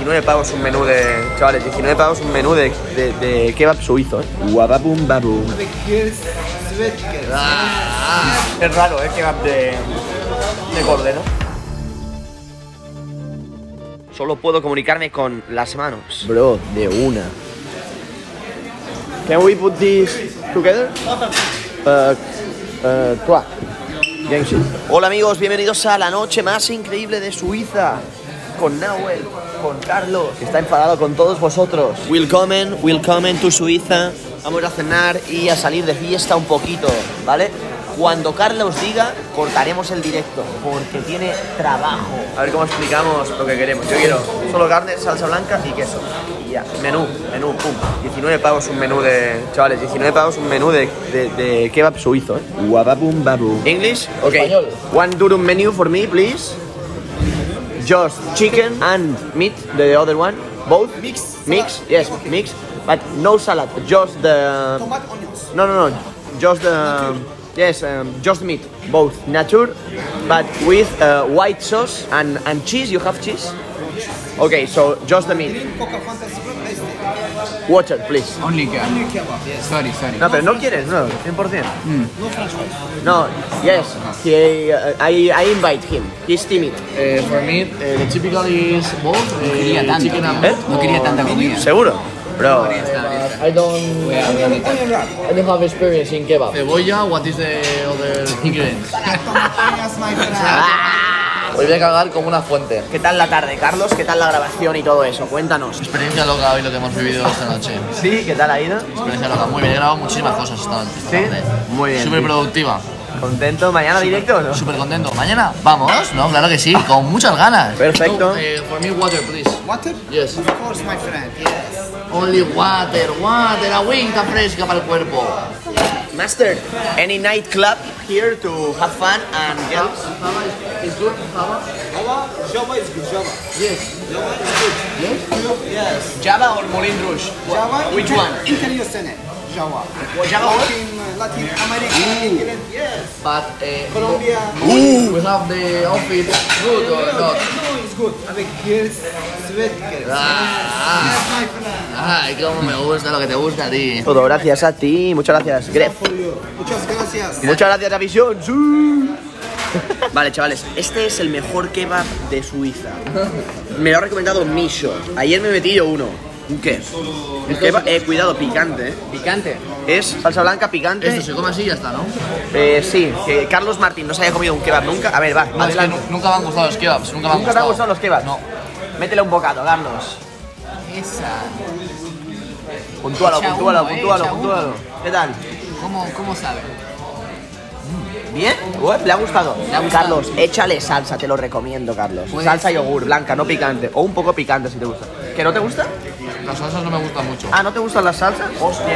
19 pavos un menú de... Chavales, 19 pavos un menú de kebab suizo, Guababum babum. Es raro, kebab de cordero. Solo puedo comunicarme con las manos. Bro, de una. Can we put this together? Hola amigos, bienvenidos a la noche más increíble de Suiza. Con Nahuel, con Carlos, que está enfadado con todos vosotros. Willkommen to Suiza. Vamos a cenar y a salir de fiesta un poquito, ¿vale? Cuando Carlos diga, cortaremos el directo, porque tiene trabajo. A ver cómo explicamos lo que queremos. Yo quiero solo carne, salsa blanca y queso. Y ya, menú, pum. 19 pavos un menú de... Chavales, 19 pavos un menú de kebab suizo, Guababum babum. English? Okay. Español. One durum menu for me, please. Just chicken and meat, the other one. Both? Mix? Yes, mix. But no salad, just the... Tomato, onions. No. Just the... Yes, just meat, both nature, but with white sauce and cheese. You have cheese? Okay, so just the meat. Water, please. Only kebab, yes. Sorry. No, pero no quieres, no, 100%. No french fries. No, yes, I invite him. He's timid. For me, the typical is both chicken and meat. No quería tanta comida. ¿Seguro? Bro, I don't have experience in kebab. Cebolla, what is the other ingredients? Hoy voy a cagar como una fuente. ¿qué tal la tarde, Carlos? ¿Qué tal la grabación y todo eso? Cuéntanos. Experiencia loca hoy lo que hemos vivido esta noche. ¿Sí? ¿Qué tal ha ido? Experiencia loca, muy bien. He grabado muchísimas cosas esta tarde. Muy bien. Súper productiva. ¿Contento? ¿Mañana directo o no? Súper contento. ¿Mañana? ¿Vamos? No, claro que sí, con muchas ganas. Perfecto. So, for me, water, please. Water? Yes. Of course, my friend, yes. Only water, agüita fresca para el cuerpo. Master, any nightclub here to have fun and girls? Java is good. Java is good, Java. Yes. Java is good. Yes. Java or Moulin Rouge? Java. Which one? International Java. Java what? Latin America, England, yes. But Colombia. we have the outfit good or not? No, it's good. Avec girls, sweat girls. Yes, my friend. Ay, cómo me gusta lo que te gusta a ti. Todo gracias a ti, muchas gracias, Gref. For you. Muchas gracias. Muchas gracias a Visión. Sí. Vale, chavales, este es el mejor kebab de Suiza. Me lo ha recomendado Misho. Ayer me metí yo uno. ¿Un qué? Un kebab, cuidado, picante, ¿Picante? Es salsa blanca, picante. Esto se come así y ya está, ¿no? Sí, que Carlos Martín no se haya comido un kebab nunca. A ver, va, No, es que adelante. nunca me han gustado los kebabs. Nunca ¿Nunca te han gustado los kebabs? No. Métele un bocado, Carlos. Esa. Puntúalo. Echa uno. ¿Qué tal? ¿Cómo sabe? ¿Bien? ¿Le ha gustado? Le ha gustado. Carlos, échale salsa, te lo recomiendo, Carlos. Pues- Salsa yogur, blanca, no picante. O un poco picante si te gusta. ¿Que no te gusta? Las salsas no me gustan mucho. Ah, ¿no te gustan las salsas? Hostia.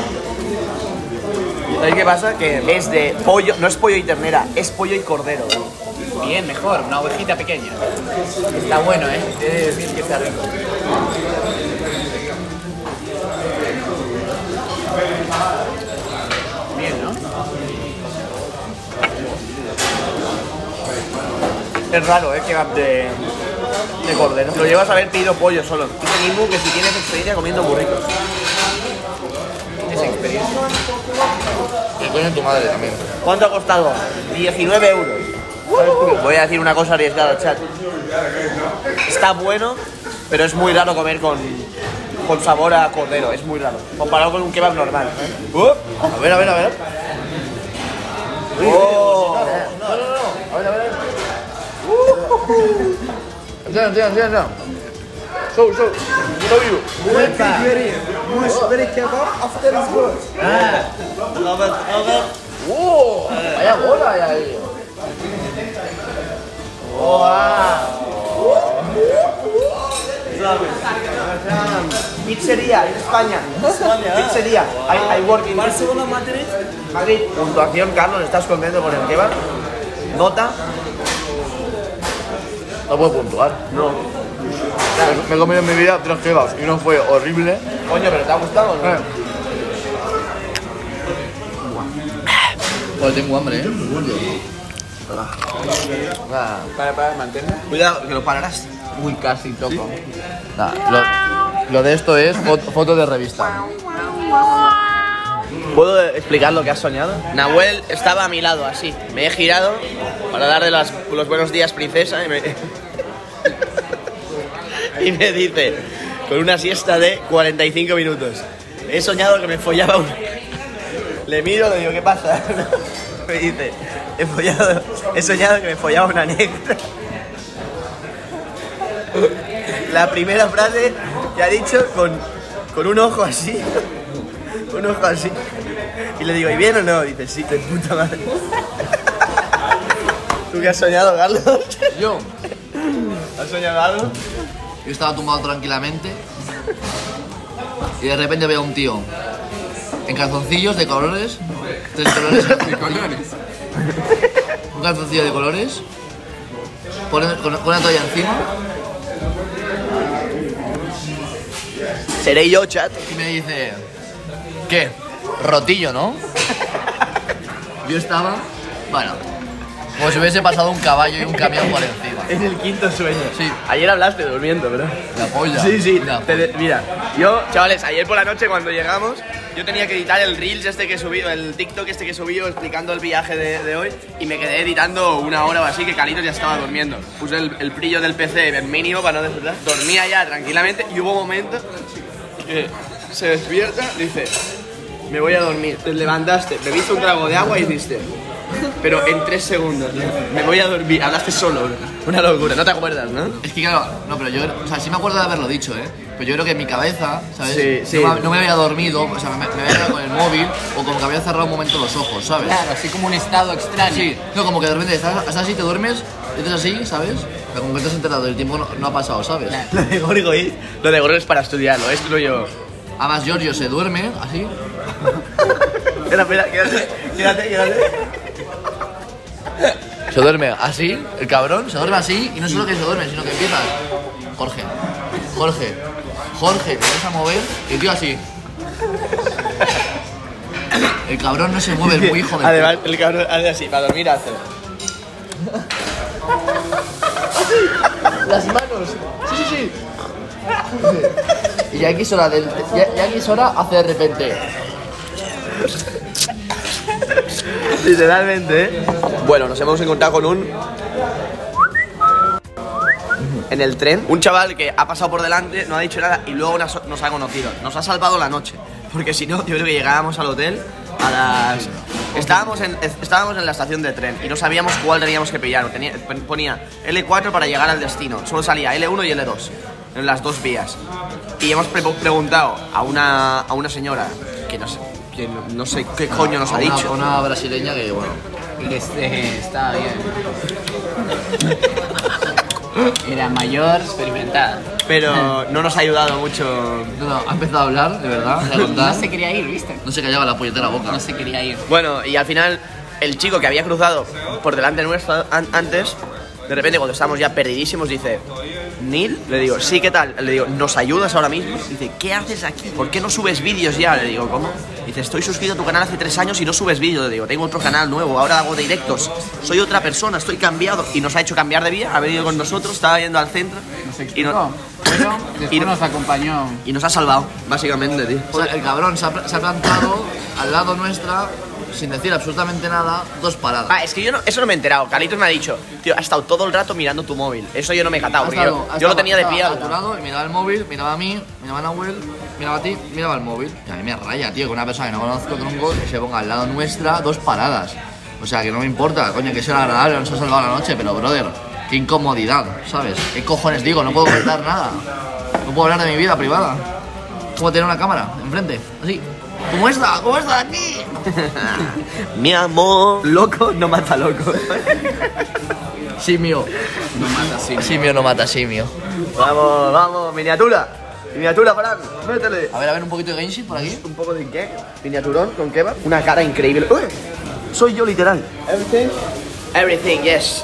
¿Sabes qué pasa? Que es de pollo, no es pollo y ternera, es pollo y cordero. Bien, mejor, una ovejita pequeña. Está bueno, ¿eh? Es bien que está rico. Bien, ¿no? Es raro, kebab de cordero. Lo llevas a haber pedido pollo solo. Dice mismo que si tienes experiencia comiendo burritos. Esa experiencia. Que coño tu madre también. ¿Cuánto ha costado? 19 euros. Voy a decir una cosa arriesgada, chat. Está bueno, pero es muy raro comer con sabor a cordero. Es muy raro. Comparado con un kebab normal. A ver. Oh. A ver. Enseña. Show you. Very kebab, after is good. ¡Oh! Vaya bola hay ahí. Pizzería en España. Pizzería. I work in Barcelona, Madrid. Puntuación, Carlos, ¿estás contento con el kebab? Nota. No puedo puntuar. No. Me he comido en mi vida 3 kebabs y uno fue horrible. Coño, ¿pero te ha gustado o no? Joder, tengo hambre, Para, mantente. Cuidado, que lo pararás. Uy, casi toco. Nah, lo de esto es foto de revista. ¿Puedo explicar lo que has soñado? Nahuel estaba a mi lado, así. Me he girado para darle los buenos días, princesa, y me dice, con una siesta de 45 minutos, he soñado que me follaba un... Le miro, le digo, ¿qué pasa? Me dice, he soñado que me follaba una negra. La primera frase que ha dicho con un ojo así. Un ojo así. Y le digo, ¿y bien o no? Dice, sí, de puta madre. ¿Tú qué has soñado, Carlos? Yo ¿Has soñado algo? estaba tumbado tranquilamente y de repente veo a un tío en calzoncillos de colores, 3 colores de colores. Un calzoncillo de colores, con una toalla encima. Seré yo, chat. Y me dice, ¿qué? Rotillo, ¿no? Yo estaba, bueno, como si hubiese pasado un caballo y un camión por encima. Es el quinto sueño. Sí. Ayer hablaste durmiendo, ¿verdad? La polla. Sí, sí. La polla. Mira, yo, chavales, ayer por la noche cuando llegamos, yo tenía que editar el Reels este que he subido, el TikTok este que he subido explicando el viaje de hoy, y me quedé editando 1 hora o así, que Carlitos ya estaba durmiendo. Puse el brillo del PC en mínimo para no despertar. Dormía ya tranquilamente y hubo momentos que se despierta, dice, me voy a dormir. Te levantaste, bebiste un trago de agua y hiciste, pero en 3 segundos, me voy a dormir. Hablaste solo, una locura, no te acuerdas, ¿no? Es que claro, no, pero yo, o sea, sí me acuerdo de haberlo dicho, pero yo creo que en mi cabeza, ¿sabes? Sí, sí. No me había dormido, o sea, me había quedado con el móvil o como que había cerrado un momento los ojos, ¿sabes? Claro, así como un estado extraño. Sí, no, como que de repente estás así, te duermes, y estás así, ¿sabes? Pero como que te has enterado, el tiempo no ha pasado, ¿sabes? Claro. Lo de Gorgo es para estudiarlo, esto yo. Además, Giorgio se duerme así. Espera, quédate. Se duerme así, el cabrón, se duerme así, y no solo que se duerme, sino que empieza. Jorge, te vas a mover, y el tío así. El cabrón no se mueve, el muy hijo de Además, el cabrón hace así, para dormir hace. Las manos, sí. Y Jackie Sora hace de repente. Literalmente, ¿eh? Bueno, nos hemos encontrado con un... En el tren, un chaval que ha pasado por delante, no ha dicho nada y luego nos ha conocido. Nos ha salvado la noche, porque si no, yo creo que llegábamos al hotel a las... Estábamos en la estación de tren y no sabíamos cuál teníamos que pillar. Ponía L4 para llegar al destino. Solo salía L1 y L2 en las 2 vías. Y hemos preguntado a una señora que no sé qué coño nos ha dicho. Una brasileña que, bueno, Está bien. Era mayor, experimentada. Pero no nos ha ayudado mucho. no, ha empezado a hablar, de verdad, a contar. No se quería ir, ¿viste? No se callaba la puñetera boca. No se quería ir. Bueno, y al final, el chico que había cruzado por delante nuestro antes, de repente cuando estábamos ya perdidísimos, dice, ¿Neil? Le digo, sí, ¿qué tal? Le digo, ¿nos ayudas ahora mismo? Dice, ¿qué haces aquí? ¿Por qué no subes vídeos ya? Le digo, ¿cómo? Dice, estoy suscrito a tu canal hace 3 años y no subes vídeos. Le digo, tengo otro canal nuevo, ahora hago directos. Soy otra persona, estoy cambiado. Y nos ha hecho cambiar de vía, ha venido con nosotros, estaba yendo al centro. Nos explicó. Pero después nos acompañó. Y nos ha salvado, básicamente, tío. O sea, el cabrón se ha plantado al lado nuestra, sin decir absolutamente nada, 2 paradas. Ah, es que eso no me he enterado. Carlitos me ha dicho, tío, ha estado todo el rato mirando tu móvil. Eso yo no me he catado, porque yo lo tenía de pie. A tu lado y miraba el móvil, miraba a mí, miraba a Nahuel, miraba a ti, miraba el móvil. Y a mí me raya, tío, que una persona que no conozco, tronco, que se ponga al lado nuestra 2 paradas. O sea, que no me importa, coño, que sea agradable, nos ha salvado la noche, pero, brother, qué incomodidad, ¿sabes? ¿Qué cojones digo? No puedo contar nada. No puedo hablar de mi vida privada. Puedo tener una cámara enfrente, así. ¿Cómo está? ¿Cómo está aquí? Mi amor, loco no mata loco. Simio. No mata, sí. Simio no mata simio. Vamos, miniatura. Miniatura, Fran, métele. A ver, un poquito de Genshin por aquí. Un poco de qué? Miniaturón con kebab. Una cara increíble. ¡Uy! Soy yo literal. Everything? Everything, yes.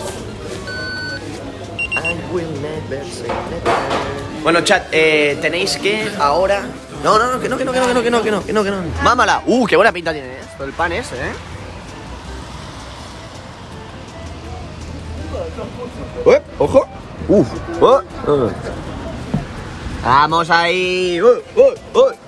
I will never say never. Bueno, chat, tenéis que ahora... No, que no. Mámala. Qué buena pinta tiene esto, el pan ese, ¡Ojo! ¡Uf! ¡Vamos ahí!